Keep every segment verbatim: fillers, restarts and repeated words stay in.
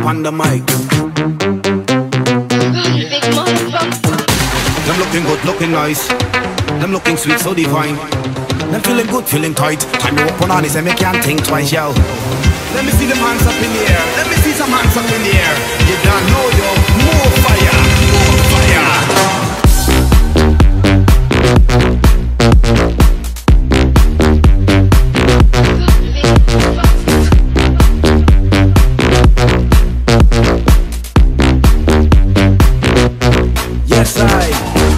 on the mic. Them looking good, looking nice. Them looking sweet, so divine. Them feeling good, feeling tight. Time to open on this and me can't think twice, yo. Let me see them hands up in the air. Let me see some hands up in the air. You don't know, yo. More fire, more fire. Yes, I.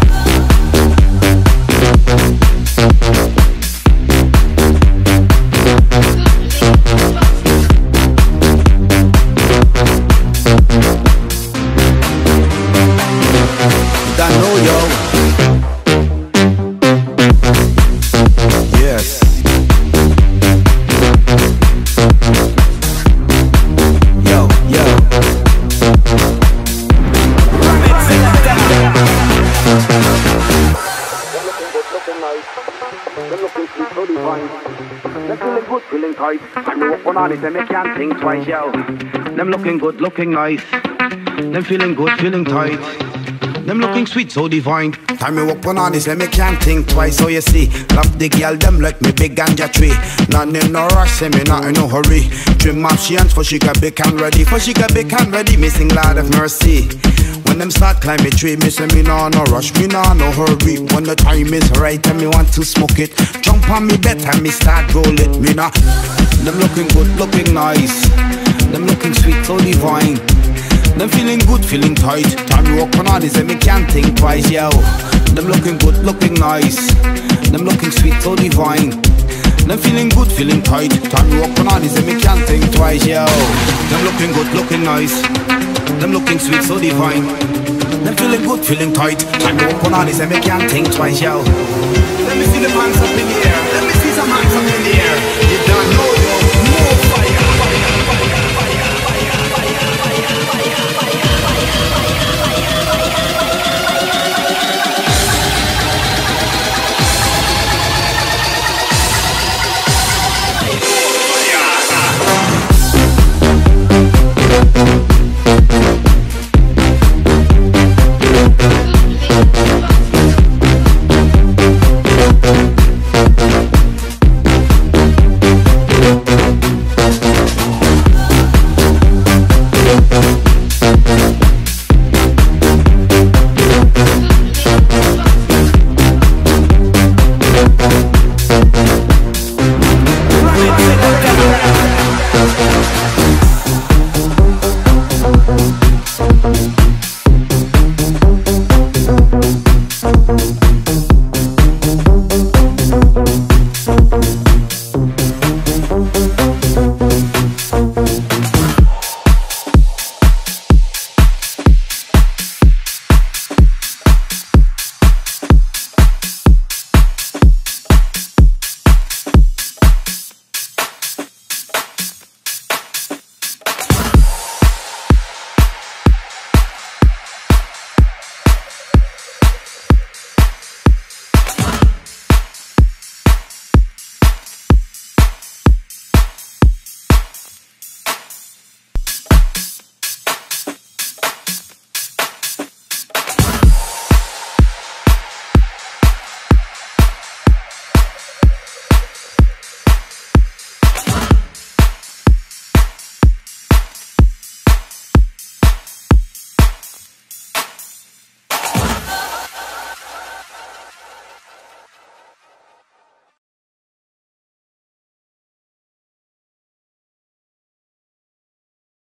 I know, yo. Yes. Yo, yo. Run it, sit down. They're looking good, looking nice. They're looking sweet, so divine. They're feeling good, feeling tight. I'm the one on it and they can't think twice, yo. Them looking good, looking nice. Them feeling good, feeling tight. Them looking sweet, so divine. Time me walk on this, let me can't think twice. So you see, love the girl, them like me big ganja tree. None in no rush, say me not in no hurry. Dream up she hands for she got big and ready. For she got big and ready, missing Lord of mercy. When them start climbing tree, me say me nah no rush, me nah no hurry. When the time is right and me want to smoke it, jump on me bed and me start roll it. Me nah. Them looking good, looking nice. Them looking sweet, so divine. Them feeling good, feeling tight. Time to walk on this and me can't think twice, yo. Them looking good, looking nice. Them looking sweet, so divine. Them feeling good, feeling tight. Time to walk on this and me can't think twice, yo. Them looking good, looking nice. Them looking sweet, so divine. Them feeling good, feeling tight. Time to walk on this and me can't think twice, yo. Let me see them hands up in the air. Let me see some hands up in the air. You don't know.